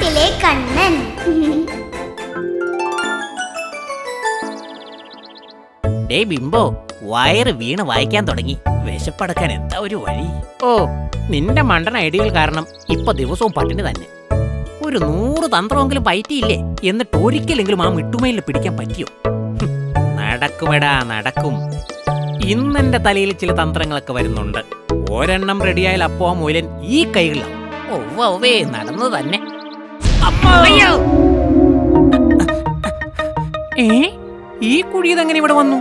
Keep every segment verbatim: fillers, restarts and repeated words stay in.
കാട്ടിലെ കണ്ണൻ. ഡേ ബിംബോ, വയറ് വീണ് വായിക്കാൻ തുടങ്ങി. വിശപ്പടക്കാൻ എന്താ ഒരു വഴി? ഓ, നിന്റെ മണ്ടൻ ഐഡിയകൾ കാരണം ഇപ്പൊ ദിവസവും പട്ടിണി തന്നെ. ഒരു നൂറ് തന്ത്രമെങ്കിലും പയറ്റിയില്ലേ, എന്നിട്ട് ഒരിക്കലെങ്കിലും ആ മിട്ടുമയില് പിടിക്കാൻ പറ്റിയോ? നടക്കുമെടാ, നടക്കും. ഇന്നെന്റെ തലയിൽ ചില തന്ത്രങ്ങളൊക്കെ വരുന്നുണ്ട്. ഒരെണ്ണം റെഡിയായാൽ അപ്പോ ആ മൂലൻ ഈ കൈകളിലാവും. ഒവ്വേ, നടന്നു തന്നെ. ഏ, ഈ കുഴിയതെങ്ങനെ ഇവിടെ വന്നു?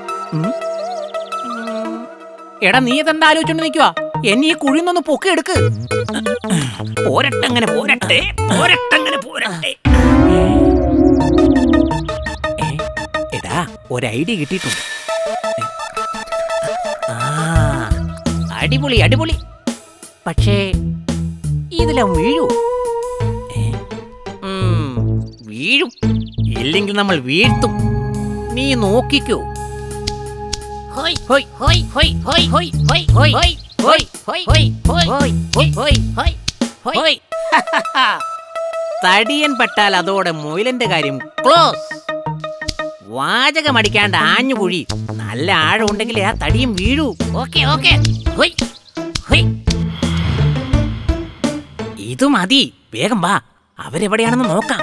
എടാ, നീ ഇതെന്താ ആലോചിച്ചോണ്ട് നിൽക്കുവാ? എന്നെ ഈ കുഴിന്നൊന്ന് പൊക്കി എടുക്ക്. പോരട്ടങ്ങനെ പോരട്ടെ, പോരട്ടങ്ങനെ പോരട്ടെ. എടാ, ഒരു ഐഡിയ കിട്ടിയിട്ടുണ്ട്. ആ, അടിപൊളി അടിപൊളി. പക്ഷേ ഇതിലും വീഴൂ? വീഴും. ഇല്ലെങ്കിൽ നമ്മൾ വീഴ്ത്തും. നീ നോക്കിക്കോ. ഹോയ് ഹോയ് ഹോയ് ഹോയ് ഹോയ് ഹോയ് ഹോയ് ഹോയ് ഹോയ് ഹോയ് ഹോയ് ഹോയ് ഹോയ് ഹോയ് ഹോയ്. തടിയൻ പെട്ടാൽ അതോടെ മുയലിന്റെ കാര്യം ക്ലോസ്. വാചകമടിക്കാണ്ട് ആഞ്ഞു കുഴി. നല്ല ആഴമുണ്ടെങ്കിലേ ആ തടിയും വീഴൂ. Okay okay. ഹോയ് ഹോയ്. ഇത് മതി. വേഗം വാ, അവരെവിടെയാണെന്ന് നോക്കാം.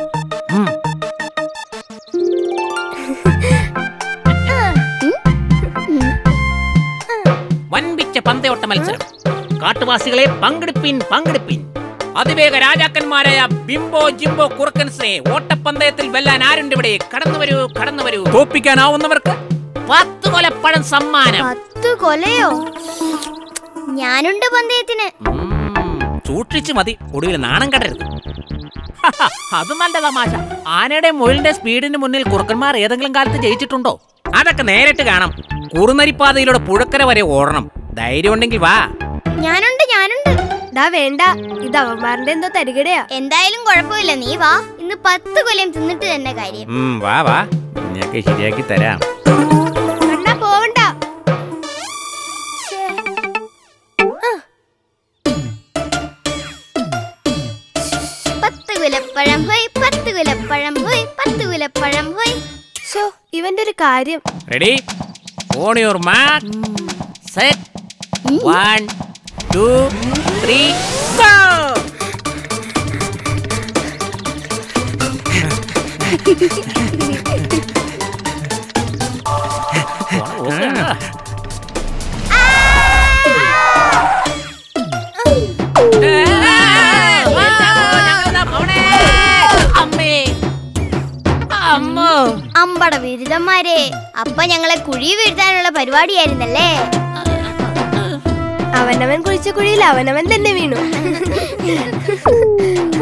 വൻപിച്ച പന്തയോട്ട മത്സരം. കാട്ടുവാസികളെ പങ്കെടുപ്പിൻ പങ്കെടുപ്പിൻ. അതിവേഗ രാജാക്കന്മാരായ ബിംബോ ജിംബോ കുറുക്കൻസെ ഓട്ടപ്പന്തയത്തിൽ വെല്ലാൻ ആരുണ്ട് ഇവിടെ? കടന്നു വരൂ, കടന്നു വരൂ. തോപ്പിക്കാനാവുന്നവർക്ക് പത്ത് കൊലപ്പഴം സമ്മാനം. പത്ത് കൊലയോ? ഞാനുണ്ട് പന്തയത്തിന്. സൂക്ഷിച്ചു മതി, ഒടുവിൽ നാണം കടരുത്. അത് നല്ല തമാശ. ആനയുടെ മുയലിന്റെ സ്പീഡിന് മുന്നിൽ കുറുക്കന്മാർ ഏതെങ്കിലും കാലത്ത് ജയിച്ചിട്ടുണ്ടോ? അതൊക്കെ നേരിട്ട് കാണാം. കുറുനരിപ്പാതയിലൂടെ പുഴക്കര വരെ ഓടണം. ധൈര്യം ഉണ്ടെങ്കിൽ വാ. ഞാനുണ്ട് ഞാനുണ്ട്. ദാ വേണ്ട, ഇത് അവന്മാരുടെ എന്തോ തരികടയാ. എന്തായാലും കുഴപ്പമില്ല, നീ വാ. ഇന്ന് പത്ത് കൊല്ലം തിന്നിട്ട് തന്നെ കാര്യം. വാ വാ, നിനക്ക് ശരിയാക്കി തരാം. കണ്ണാ, പോവണ്ട. പത്ത് കുലപ്പഴം ഹോയ്, പത്ത് കുലപ്പഴം ഹോയ്, പത്ത് കുലപ്പഴം ഹോയ്. ശോ, ഇവന്റെ ഒരു കാര്യം. Ready? On your mark, set, one two three go. അമ്പട ബിരുദന്മാരെ, അപ്പൊ ഞങ്ങളെ കുഴി വീഴ്ത്താനുള്ള പരിപാടിയായിരുന്നല്ലേ? അവനവൻ കുഴിച്ച കുഴിയിൽ അവനവൻ തന്നെ വീണു.